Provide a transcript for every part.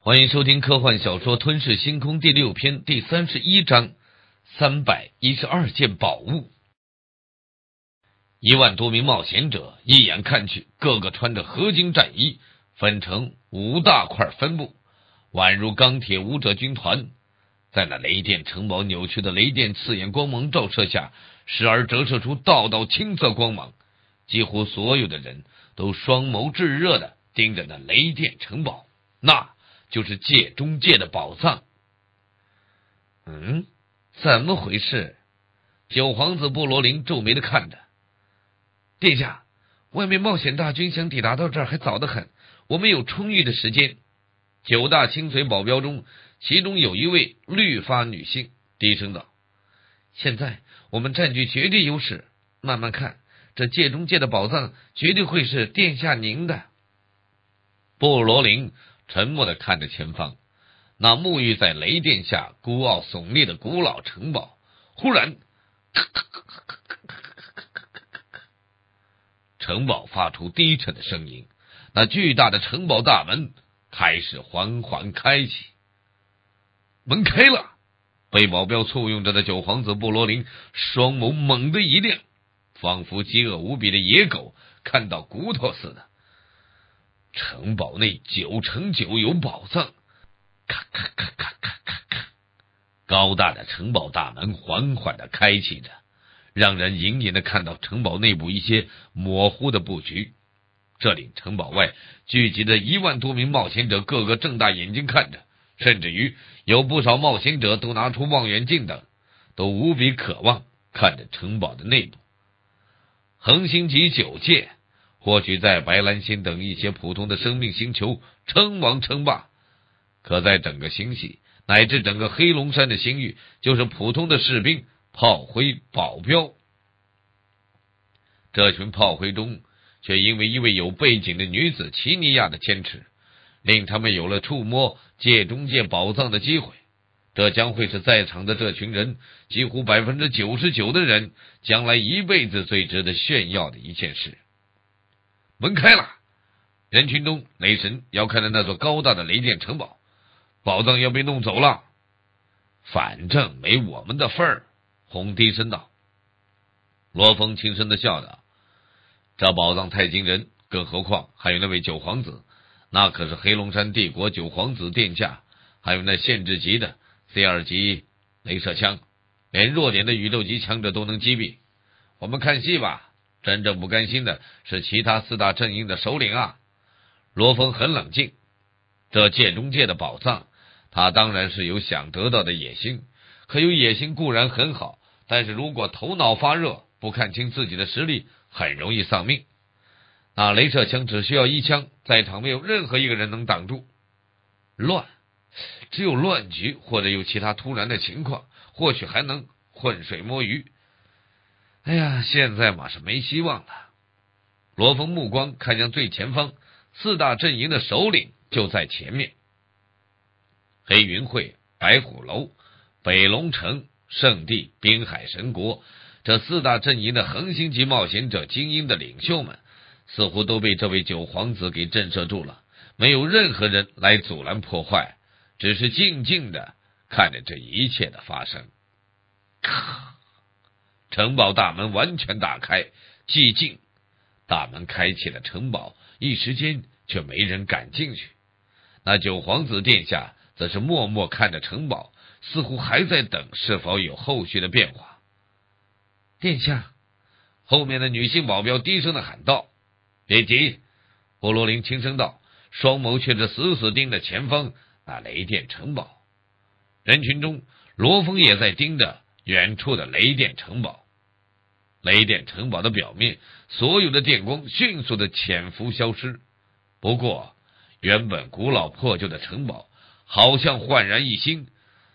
欢迎收听科幻小说《吞噬星空》第6篇第31章312件宝物。1万多名冒险者一眼看去，个个穿着合金战衣，分成5大块分布，宛如钢铁武者军团。在那雷电城堡扭曲的雷电刺眼光芒照射下，时而折射出道道青色光芒，几乎所有的人都双眸炙热地盯着那雷电城堡，那就是界中界的宝藏。怎么回事？九皇子布罗林皱眉地看着。殿下，外面冒险大军想抵达到这儿还早得很，我们有充裕的时间。9大清水保镖中，其中有一位绿发女性低声道：现在我们占据绝对优势，慢慢看，这界中界的宝藏绝对会是殿下您的。布罗林沉默地看着前方，那沐浴在雷电下孤傲耸立的古老城堡，忽然城堡发出低沉的声音，那巨大的城堡大门开始缓缓开启。门开了！被保镖簇拥着的九皇子布罗林双眸猛地一亮，仿佛饥饿无比的野狗看到骨头似的。城堡内9×9有宝藏，咔咔咔咔咔咔咔，高大的城堡大门缓缓地开启着，让人隐隐地看到城堡内部一些模糊的布局。这里城堡外聚集着1万多名冒险者，个个睁大眼睛看着，甚至于有不少冒险者都拿出望远镜等，都无比渴望看着城堡的内部。恒星级9界或许在白兰星等一些普通的生命星球称王称霸，可在整个星系乃至整个黑龙山的星域，就是普通的士兵、炮灰、保镖。这群炮灰中，却因为一位有背景的女子奇尼亚的坚持，令他们有了触摸界中界宝藏的机会。这将会是在场的这群人几乎99%的人将来一辈子最值得炫耀的一件事。门开了，人群中雷神要看着那座高大的雷电城堡，宝藏要被弄走了，反正没我们的份儿。红低声道。罗峰轻声地笑道：这宝藏太惊人，更何况还有那位九皇子，那可是黑龙山帝国九皇子殿下，还有那限制级的 C2 级雷射枪，连弱点的宇宙级强者都能击毙。我们看戏吧，真正不甘心的是其他4大阵营的首领啊。罗峰很冷静，这界中界的宝藏，他当然是有想得到的野心，可有野心固然很好，但是如果头脑发热，不看清自己的实力，很容易丧命。那雷射枪只需要1枪，在场没有任何一个人能挡住。只有乱局或者有其他突然的情况，或许还能浑水摸鱼。哎呀，现在嘛是没希望了。罗峰目光看向最前方，4大阵营的首领就在前面。黑云会、白虎楼、北龙城、圣地、滨海神国，这4大阵营的恒星级冒险者精英的领袖们，似乎都被这位九皇子给震慑住了，没有任何人来阻拦破坏，只是静静地看着这一切的发生。城堡大门完全打开，寂静。大门开启了城堡，一时间却没人敢进去。那九皇子殿下则是默默看着城堡，似乎还在等是否有后续的变化。殿下，后面的女性保镖低声地喊道。别急，波罗林轻声道，双眸却是死死盯着前方那雷电城堡。人群中，罗峰也在盯着远处的雷电城堡。雷电城堡的表面，所有的电光迅速的潜伏消失。不过，原本古老破旧的城堡好像焕然一新，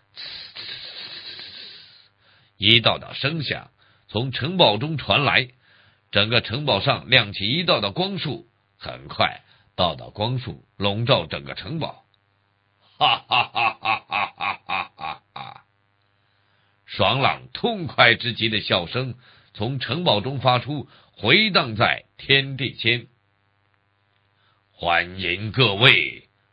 一道道声响从城堡中传来，整个城堡上亮起一道道光束，很快道道光束笼罩整个城堡。哈哈哈哈哈哈哈哈哈！爽朗痛快之极的笑声从城堡中发出，回荡在天地间。欢迎各位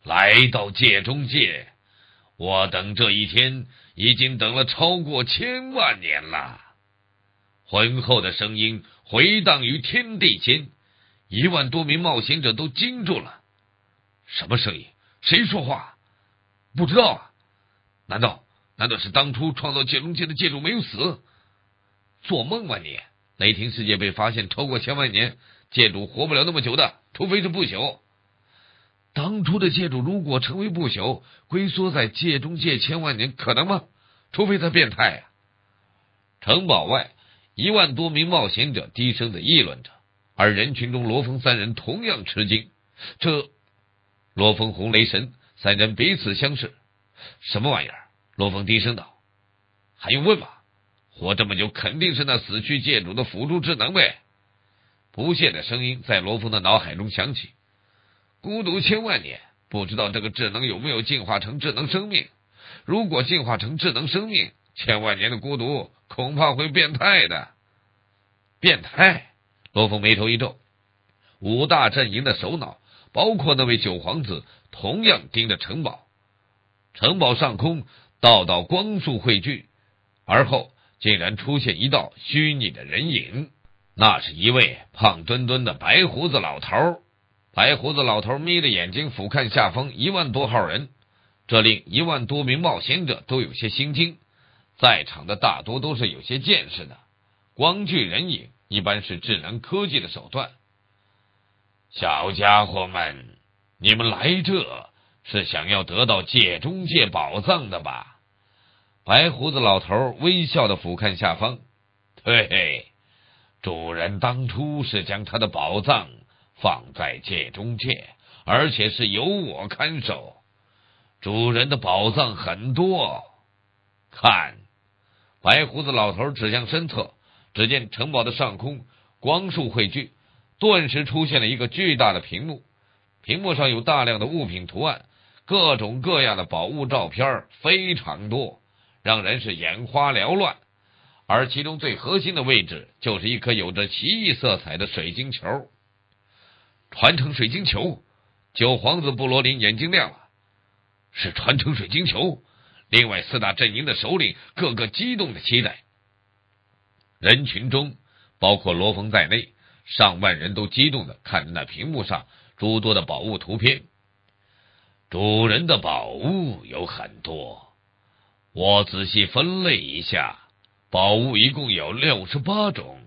来到界中界，我等这一天已经等了超过1000万年了。浑厚的声音回荡于天地间，1万多名冒险者都惊住了。什么声音？谁说话？不知道啊。难道是当初创造界中界的界主没有死？做梦吧你！雷霆世界被发现超过1000万年，界主活不了那么久的，除非是不朽。当初的界主如果成为不朽，龟缩在界中界1000万年，可能吗？除非他变态啊！城堡外1万多名冒险者低声的议论着，而人群中罗峰3人同样吃惊。罗峰、红雷神3人彼此相视。什么玩意儿？罗峰低声道。还用问吗？活这么久肯定是那死去界主的辅助智能呗。不屑的声音在罗峰的脑海中响起。孤独1000万年，不知道这个智能有没有进化成智能生命。如果进化成智能生命，1000万年的孤独恐怕会变态的。变态？罗峰眉头一皱。5大阵营的首脑，包括那位9皇子，同样盯着城堡。城堡上空道道光束汇聚，而后竟然出现一道虚拟的人影。那是一位胖墩墩的白胡子老头。白胡子老头眯着眼睛俯瞰下方1万多号人，这令1万多名冒险者都有些心惊。在场的大多都是有些见识的，光具人影一般是智能科技的手段。小家伙们，你们来这是想要得到界中界宝藏的吧？白胡子老头微笑的俯瞰下方。嘿嘿，主人当初是将他的宝藏放在界中界，而且是由我看守。主人的宝藏很多，看。白胡子老头指向身侧，只见城堡的上空光束汇聚，顿时出现了一个巨大的屏幕。屏幕上有大量的物品图案，各种各样的宝物照片非常多，让人是眼花缭乱。而其中最核心的位置就是一颗有着奇异色彩的水晶球。传承水晶球，9皇子布罗林眼睛亮了。是传承水晶球。另外4大阵营的首领个个激动的期待。人群中包括罗峰在内，上万人都激动的看着那屏幕上诸多的宝物图片。主人的宝物有很多，我仔细分类一下，宝物一共有68种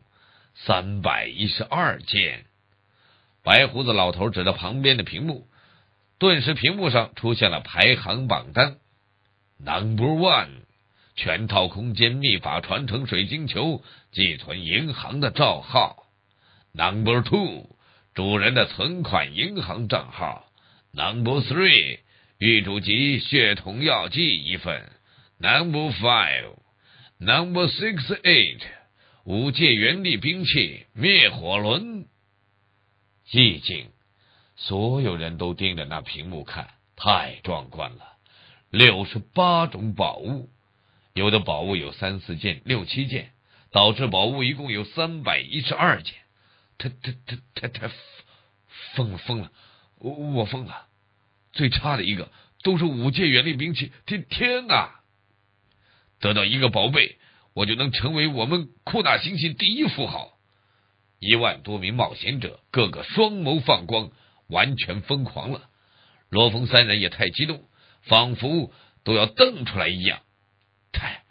，312件。白胡子老头指着旁边的屏幕，顿时屏幕上出现了排行榜单。Number 1， 全套空间秘法传承水晶球寄存银行的账号。Number 2， 主人的存款银行账号。Number 3， 玉主级血统药剂1份。Number 5， Number 68， 5界原力兵器灭火轮。寂静，所有人都盯着那屏幕看，太壮观了。68种宝物，有的宝物有3、4件、6、7件，导致宝物一共有312件。太疯了！我疯了！最差的一个都是5界原力兵器，天哪！得到一个宝贝，我就能成为我们库纳星系第1富豪。1万多名冒险者个个双眸放光，完全疯狂了。罗峰3人也太激动，仿佛都要瞪出来一样。太，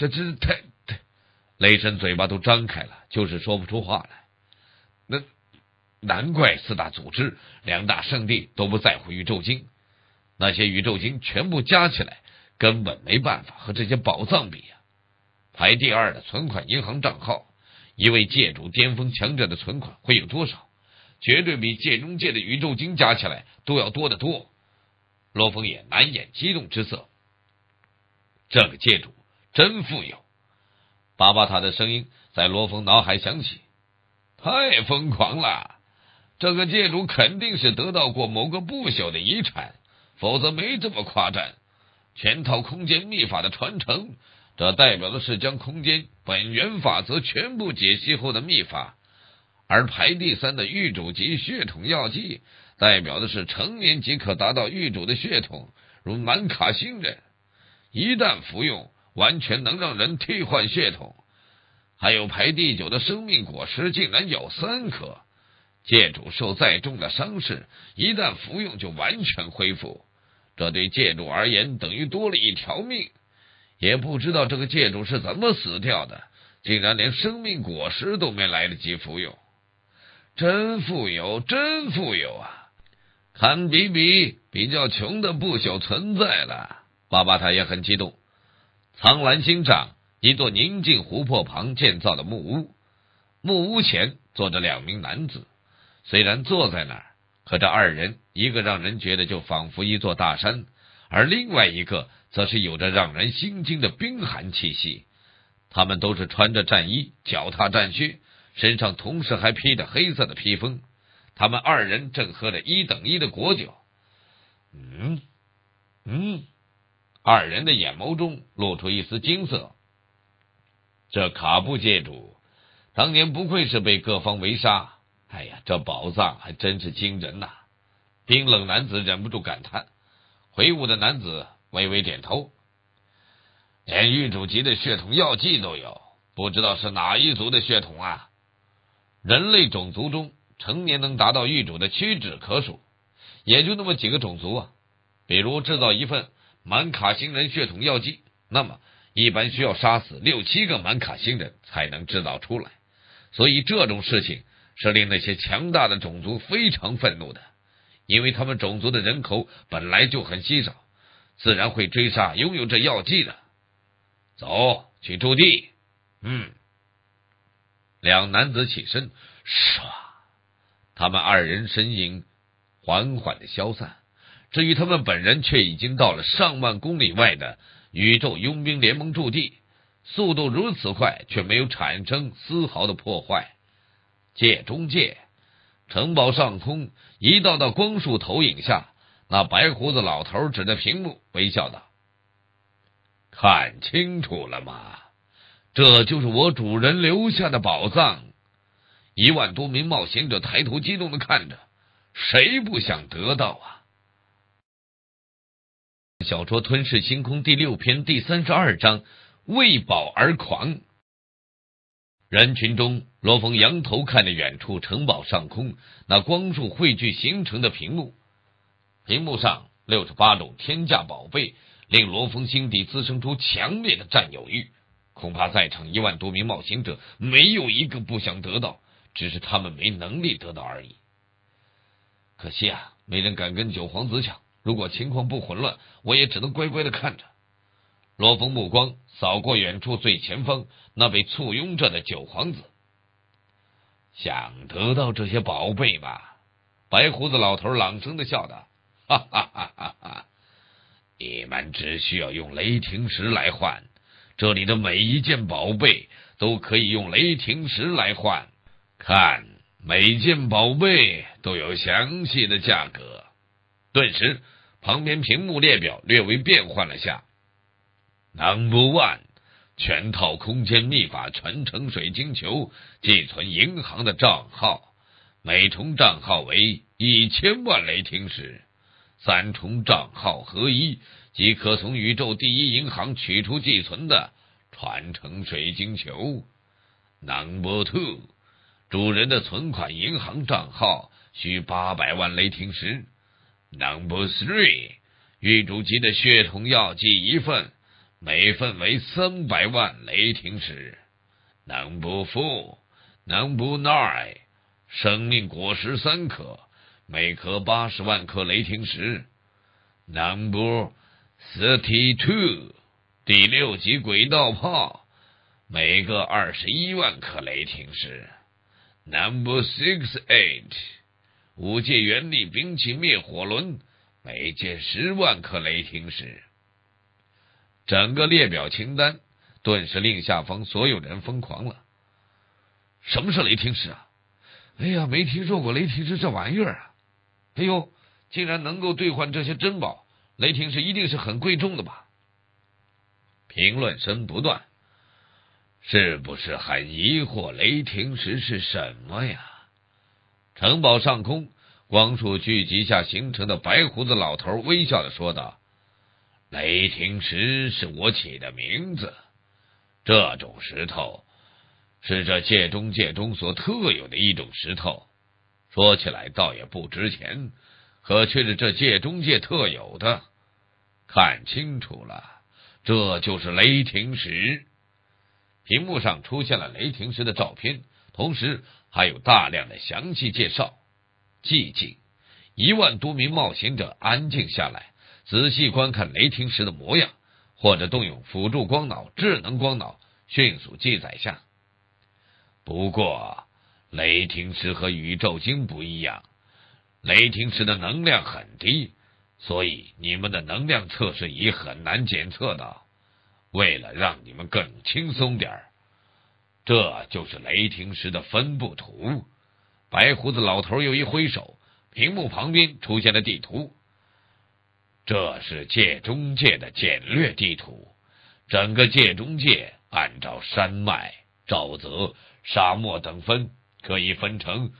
雷神嘴巴都张开了，就是说不出话来。难怪4大组织、2大圣地都不在乎宇宙晶，那些宇宙晶全部加起来，根本没办法和这些宝藏比啊。排第2的存款银行账号，一位界主巅峰强者的存款会有多少？绝对比界中界的宇宙晶加起来都要多得多。罗峰也难掩激动之色。这个界主真富有。巴巴塔的声音在罗峰脑海响起。太疯狂了，这个界主肯定是得到过某个不朽的遗产，否则没这么夸张。全套空间秘法的传承，这代表的是将空间本源法则全部解析后的秘法。而排第3的玉主级血统药剂， 代表的是成年即可达到狱主的血统，如满卡星人，一旦服用，完全能让人替换血统。还有排第9的生命果实，竟然有3颗。戒主受再重的伤势，一旦服用就完全恢复，这对戒主而言等于多了一条命。也不知道这个戒主是怎么死掉的，竟然连生命果实都没来得及服用。真富有，真富有啊！堪比较穷的不朽存在了。巴巴他也很激动。苍蓝星上，一座宁静湖泊旁建造的木屋，木屋前坐着2名男子。虽然坐在那儿，可这2人，一个让人觉得就仿佛一座大山，而另外一个则是有着让人心惊的冰寒气息。他们都是穿着战衣，脚踏战靴，身上同时还披着黑色的披风。他们2人正喝着1等1的果酒。2人的眼眸中露出一丝惊色。这卡布戒主当年不愧是被各方围杀，哎呀，这宝藏还真是惊人呐！冰冷男子忍不住感叹，魁梧的男子微微点头。连狱主级的血统药剂都有，不知道是哪一族的血统啊？人类种族中，成年能达到狱主的屈指可数，也就那么几个种族啊。比如制造一份满卡星人血统药剂，那么一般需要杀死6、7个满卡星人才能制造出来。所以这种事情是令那些强大的种族非常愤怒的，因为他们种族的人口本来就很稀少，自然会追杀拥有这药剂的。走，去驻地。2男子起身，唰，他们2人身影缓缓的消散。至于他们本人，却已经到了上万公里外的宇宙佣兵联盟驻地，速度如此快，却没有产生丝毫的破坏。界中界，城堡上空一道道光束投影下，那白胡子老头指着屏幕微笑道：看清楚了吗？这就是我主人留下的宝藏。1万多名冒险者抬头激动地看着，谁不想得到啊？小说《吞噬星空》第6篇第32章，为宝而狂。人群中，罗峰仰头看着远处城堡上空那光束汇聚形成的屏幕，屏幕上68种天价宝贝，令罗峰心底滋生出强烈的占有欲。恐怕在场1万多名冒险者，没有一个不想得到，只是他们没能力得到而已。可惜啊，没人敢跟九皇子抢。如果情况不混乱，我也只能乖乖的看着。罗峰目光扫过远处最前方那被簇拥着的九皇子。想得到这些宝贝吗？白胡子老头朗声的笑道：哈哈哈哈哈！你们只需要用雷霆石来换，这里的每一件宝贝都可以用雷霆石来换。看，每件宝贝都有详细的价格。顿时，旁边屏幕列表略微变换了下。Number 1，全套空间秘法传承水晶球寄存银行的账号，每重账号为1000万雷霆石，3重账号合一即可从宇宙第一银行取出寄存的传承水晶球。Number 2，主人的存款银行账号需800万雷霆石。Number 3，狱主级的血统药剂1份，每份为300万雷霆石。Number 4，Number 9，生命果实3颗，每颗80万颗雷霆石。Number 32，第6级轨道炮，每个21万颗雷霆石。Number 68，5界原力兵器灭火轮，每件10万颗雷霆石。整个列表清单顿时令下方所有人疯狂了。什么是雷霆石啊？哎呀，没听说过雷霆石这玩意儿啊！哎呦，竟然能够兑换这些珍宝，雷霆石一定是很贵重的吧？评论声不断。是不是很疑惑雷霆石是什么呀？城堡上空， 光束聚集下形成的白胡子老头微笑地说道：“雷霆石是我起的名字，这种石头是这界中界中所特有的一种石头，说起来倒也不值钱，可却是这界中界特有的。看清楚了，这就是雷霆石。”屏幕上出现了雷霆石的照片，同时还有大量的详细介绍。寂静，1万多名冒险者安静下来，仔细观看雷霆石的模样，或者动用辅助光脑、智能光脑迅速记载下。不过，雷霆石和宇宙晶不一样，雷霆石的能量很低，所以你们的能量测试仪很难检测到。为了让你们更轻松点，这就是雷霆石的分布图。白胡子老头又一挥手，屏幕旁边出现了地图。这是界中界的简略地图，整个界中界按照山脉、沼泽、沙漠等分，可以分成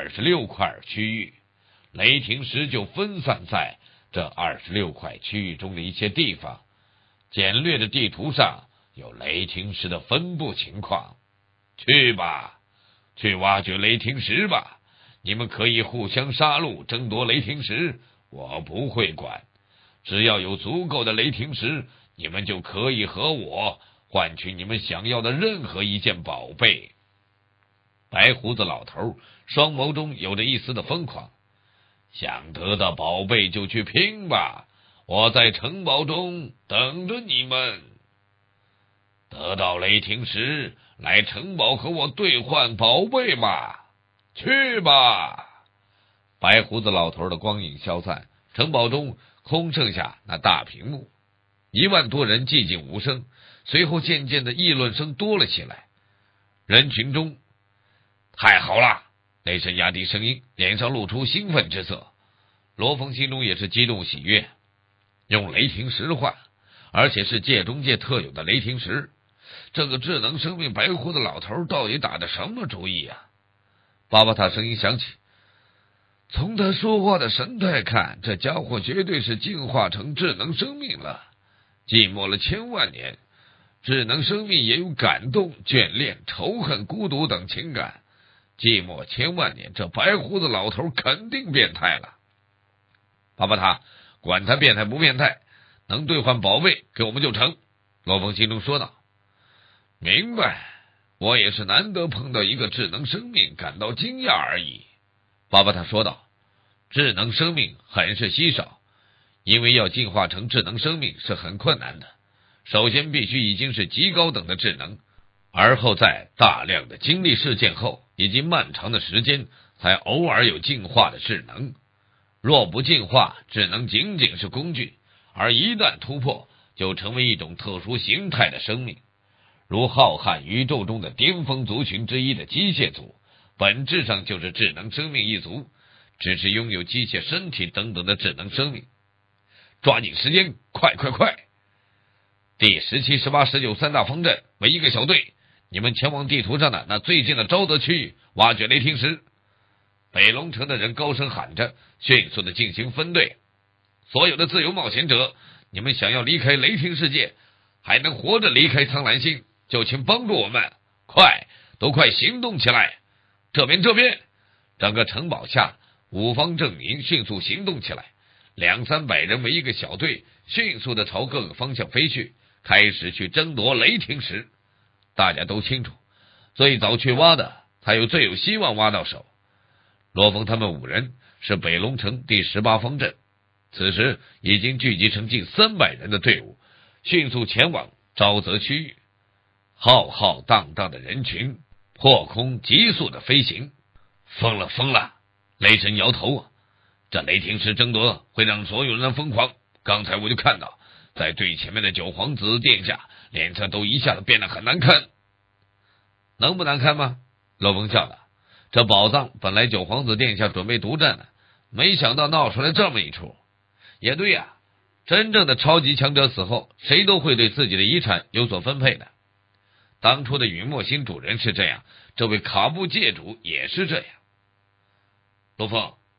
26块区域，雷霆石就分散在这26块区域中的一些地方。简略的地图上有雷霆石的分布情况。去吧，去挖掘雷霆石吧，你们可以互相杀戮，争夺雷霆石，我不会管。只要有足够的雷霆石，你们就可以和我换取你们想要的任何一件宝贝。白胡子老头双眸中有着一丝的疯狂，想得到宝贝就去拼吧，我在城堡中等着你们。得到雷霆石，来城堡和我兑换宝贝吧，去吧。白胡子老头的光影消散，城堡中空剩下那大屏幕，1万多人寂静无声，随后渐渐的议论声多了起来。人群中，太好了！雷神压低声音，脸上露出兴奋之色。罗峰心中也是激动喜悦，用雷霆石换，而且是界中界特有的雷霆石。这个智能生命白胡子老头到底打的什么主意啊？巴巴塔声音响起，从他说话的神态看，这家伙绝对是进化成智能生命了。寂寞了千万年，智能生命也有感动、眷恋、仇恨、孤独等情感。寂寞千万年，这白胡子老头肯定变态了。巴巴塔，管他变态不变态，能兑换宝贝给我们就成。罗峰心中说道。明白，我也是难得碰到一个智能生命，感到惊讶而已。巴巴塔说道。智能生命很是稀少，因为要进化成智能生命是很困难的。首先必须已经是极高等的智能，而后在大量的经历事件后，以及漫长的时间，才偶尔有进化的智能。若不进化，只能仅仅是工具，而一旦突破，就成为一种特殊形态的生命。如浩瀚宇宙中的巅峰族群之一的机械族，本质上就是智能生命一族，只是拥有机械身体等等的智能生命。抓紧时间，快！第17、18、19三大方阵为一个小队，你们前往地图上的那最近的沼泽区域挖掘雷霆石。北龙城的人高声喊着，迅速的进行分队。所有的自由冒险者，你们想要离开雷霆世界，还能活着离开苍蓝星，就请帮助我们，都快行动起来！这边，整个城堡下5方阵营迅速行动起来，200-300人为一个小队，迅速的朝各个方向飞去，开始去争夺雷霆石。大家都清楚，最早去挖的才有最有希望挖到手。罗峰他们5人是北龙城第18方阵，此时已经聚集成近300人的队伍，迅速前往沼泽区域。浩浩荡荡的人群破空急速的飞行。疯了！雷神摇头啊，这雷霆石争夺会让所有人疯狂。刚才我就看到，在最前面的九皇子殿下脸色都一下子变得很难看。能不难看吗？罗峰笑了。这宝藏本来九皇子殿下准备独占的，没想到闹出来这么一出。也对呀，真正的超级强者死后，谁都会对自己的遗产有所分配的。当初的陨墨星主人是这样，这位卡布界主也是这样。罗峰，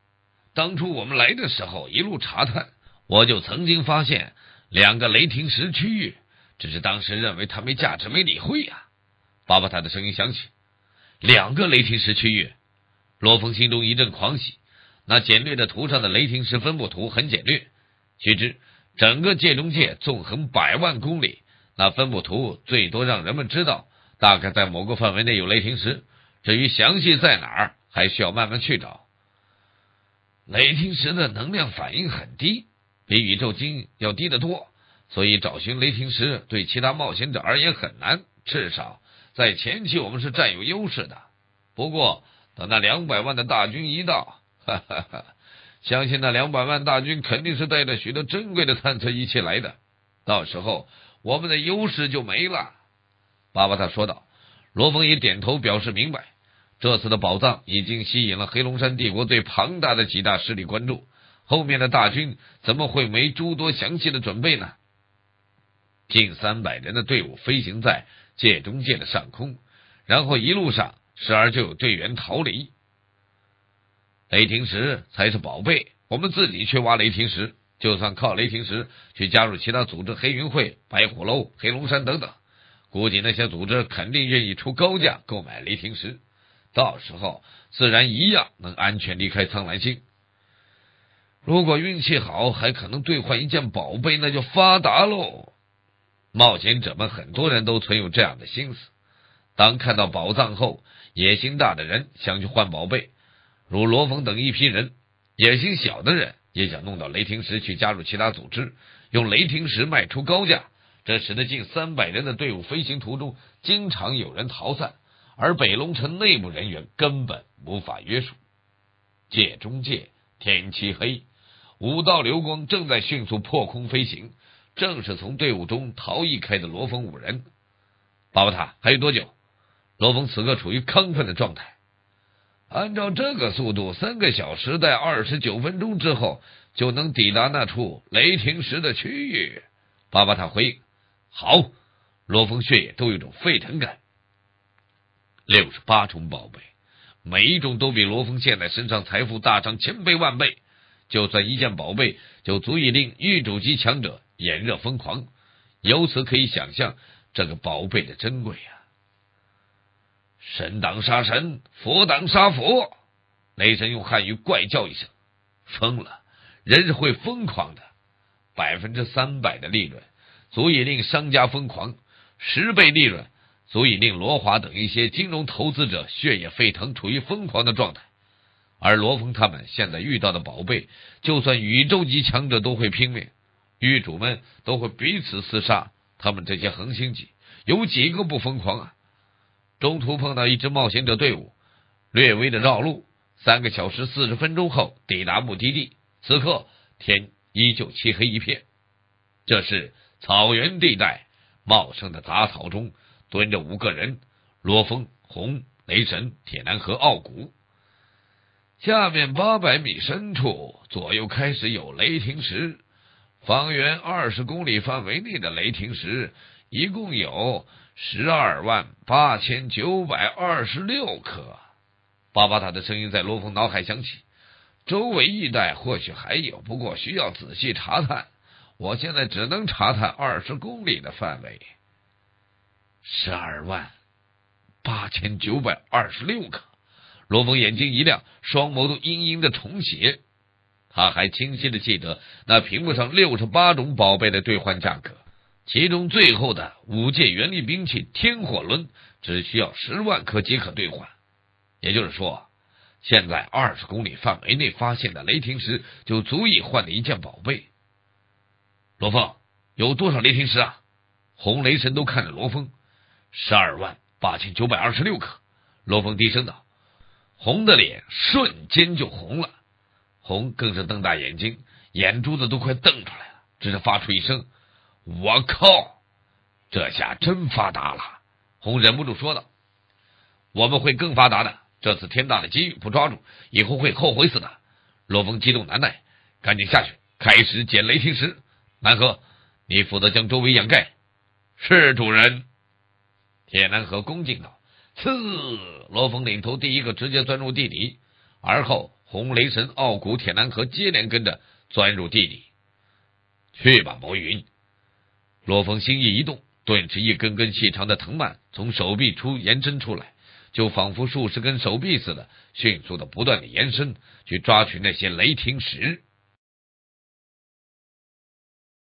当初我们来的时候一路查探，我就曾经发现2个雷霆石区域，只是当时认为它没价值，没理会呀。巴巴塔的声音响起，2个雷霆石区域。罗峰心中一阵狂喜，那简略的图上的雷霆石分布图很简略，须知整个界中界纵横100万公里，那分布图最多让人们知道大概在某个范围内有雷霆石，至于详细在哪儿还需要慢慢去找。雷霆石的能量反应很低，比宇宙晶要低得多，所以找寻雷霆石对其他冒险者而言很难，至少在前期我们是占有优势的。不过等那200万的大军一到，相信那200万大军肯定是带着许多珍贵的探测仪器来的，到时候我们的优势就没了。巴巴塔说道。罗峰也点头表示明白，这次的宝藏已经吸引了黑龙山帝国最庞大的几大势力关注，后面的大军怎么会没诸多详细的准备呢？近300人的队伍飞行在界中界的上空，然后一路上时而就有队员逃离。雷霆石才是宝贝，我们自己去挖雷霆石，就算靠雷霆石去加入其他组织，黑云会、白虎楼、黑龙山等等，估计那些组织肯定愿意出高价购买雷霆石，到时候自然一样能安全离开苍蓝星。如果运气好，还可能兑换一件宝贝，那就发达喽。冒险者们很多人都存有这样的心思，当看到宝藏后，野心大的人想去换宝贝，如罗峰等一批人；野心小的人也想弄到雷霆石去加入其他组织，用雷霆石卖出高价，这使得近300人的队伍飞行途中经常有人逃散，而北龙城内部人员根本无法约束。界中界，天漆黑，5道流光正在迅速破空飞行，正是从队伍中逃逸开的罗峰5人。巴巴塔，还有多久？罗峰此刻处于亢奋的状态。按照这个速度，3个小时在29分钟之后就能抵达那处雷霆石的区域。巴巴塔回应。好，罗峰血液都有种沸腾感。68种宝贝，每一种都比罗峰现在身上财富大上1000倍万倍，就算一件宝贝就足以令狱主级强者眼热疯狂，由此可以想象这个宝贝的珍贵啊！神挡杀神，佛挡杀佛。雷神用汉语怪叫一声，疯了，人是会疯狂的。300%的利润足以令商家疯狂，10倍利润足以令罗华等一些金融投资者血液沸腾，处于疯狂的状态。而罗峰他们现在遇到的宝贝，就算宇宙级强者都会拼命，狱主们都会彼此厮杀，他们这些恒星级有几个不疯狂啊？中途碰到一支冒险者队伍，略微的绕路，3个小时40分钟后抵达目的地。此刻天依旧漆黑一片，这是草原地带，茂盛的杂草中蹲着5个人：罗峰、红、雷神、铁男和傲骨。下面800米深处，左右开始有雷霆石，方圆20公里范围内的雷霆石一共有128926颗。巴巴塔的声音在罗峰脑海响起，周围一带或许还有，不过需要仔细查探，我现在只能查探20公里的范围。128926颗。罗峰眼睛一亮，双眸都阴阴的重写。他还清晰的记得那屏幕上68种宝贝的兑换价格，其中最后的5件原力兵器天火轮只需要10万颗即可兑换。也就是说，现在20公里范围内发现的雷霆石就足以换了一件宝贝。罗峰，有多少雷霆石啊？红雷神都看着罗峰。128926颗。罗峰低声道。红的脸瞬间就红了，红更是瞪大眼睛，眼珠子都快瞪出来了，只是发出一声我靠，这下真发达了。红忍不住说道。我们会更发达的，这次天大的机遇不抓住，以后会后悔死的。罗峰激动难耐，赶紧下去开始捡雷霆石。南河，你负责将周围掩盖。是主人。铁南河恭敬道。罗峰领头第一个直接钻入地底，而后红雷神、傲骨铁男和接连跟着钻入地里。去吧，魔云！罗峰心意一动，顿时一根根细长的藤蔓从手臂延伸出来，就仿佛数十根手臂似的，迅速的不断的延伸，去抓取那些雷霆石。